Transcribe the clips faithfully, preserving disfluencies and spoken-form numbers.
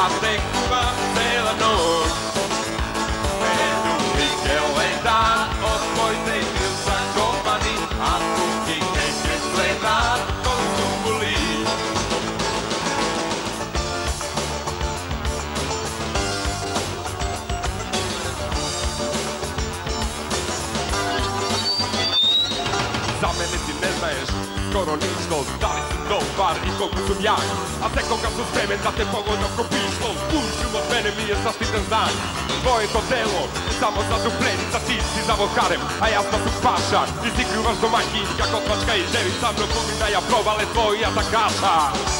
da te kuvam cela noć. Predugi kalendar, odvojte gril zakopani, a puki neke gleda, ko zubuli. Za mene ti ne znaješ skoro ništa, da li si dobar i koliko sam jak, a te koga su spremen da te pogodam ko pištol. Pušim od mene mi je zaštitan znak, tvoje to telo samo za dupljenica, ti si za vokarem, a ja sam tu paša. Ti si kljuvaš do majki kako tvačka i devi sa mnom pomina ja probale tvoja takaša.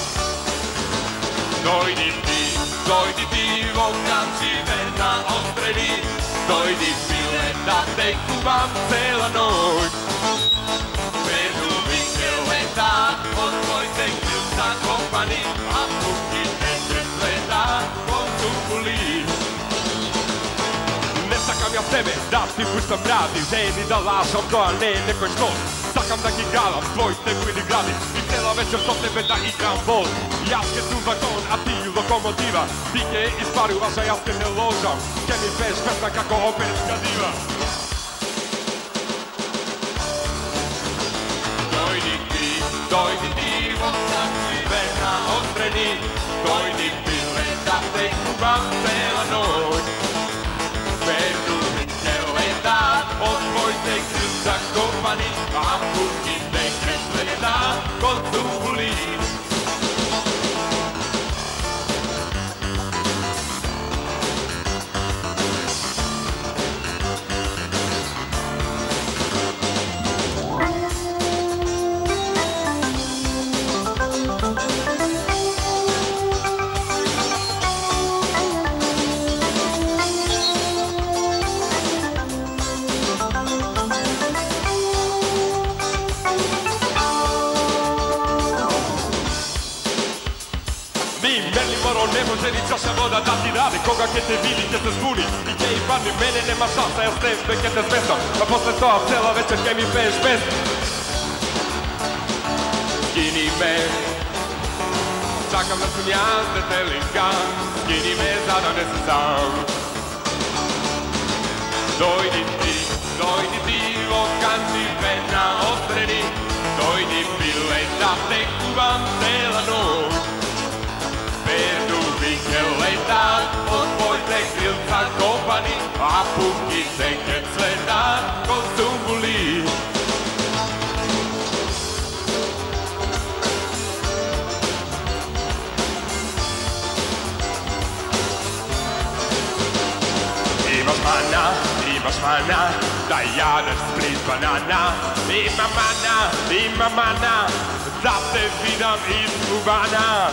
Dojdi ti, dojdi ti, vokanci verna ostreni, dojdi pile da te kuvam cela noć. Predugi kalendar, odvojte gril zakopani, a puki neke gleda, ko zubuli. Ne sakam ja sebe da ti puštam radi, ženi da lažam to, a ne nekoj štos. Sakam da gigalam, tvoj tebu ili gradi, i cela večer to tebe da igram bol. Jaske su vagon, a ti lokomotiva, dike isparuj vaša jaske ne ložam, ke mi peš pesma kako operska diva. Dojdi ti, dojdi ti, vokanci verna ostreni, dojdi pile da te kuvam cela noć. Predugi kalendar, odvojte gril zakopani, a puki neke gleda, ko zubuli. Ne može ni čaša voda da ti radi, koga ke te vidi ke se zbuni i ke i padni, mene nema šansa, ja s tebe ke te zmestam, a posle toga cela večer ke mi peš pesmu. Skini me, čakam da sam ja te pelikan, skini me za da ne se sam. Dojdi ti, dojdi ti, vokanci verna ostreni, dojdi pile da te kuvam cela noć. Predugi kalendar, odvojte gril zakopani, a puki neke gleda, ko zubuli. Imaš mana, imaš mana, da jadeš split banana. Ima mana, ima mana, da te vidam izgubana.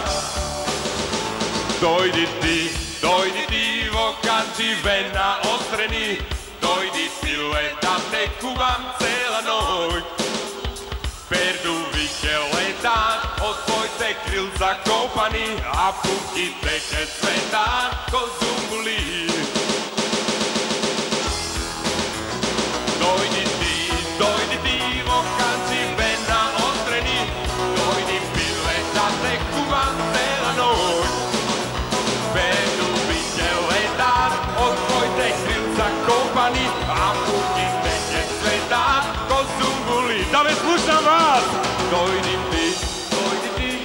Dojdi ti, dojdi ti, vokanci verna ostreni, dojdi pile da te kuvam cela noć. Predugi kalendar, odvojte gril zakopani, a puki neke gleda, ko zubuli. Dojdi ti, dojdi ti, vokanci verna ostreni, dojdi pile da te kuvam cela noć. Predugi kalendar, odvojte gril zakopani, a puki neke gleda, ko zubuli. Da me slušam vas! Dojdi ti, dojdi ti.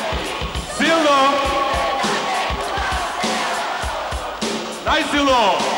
Silno! Najsilno!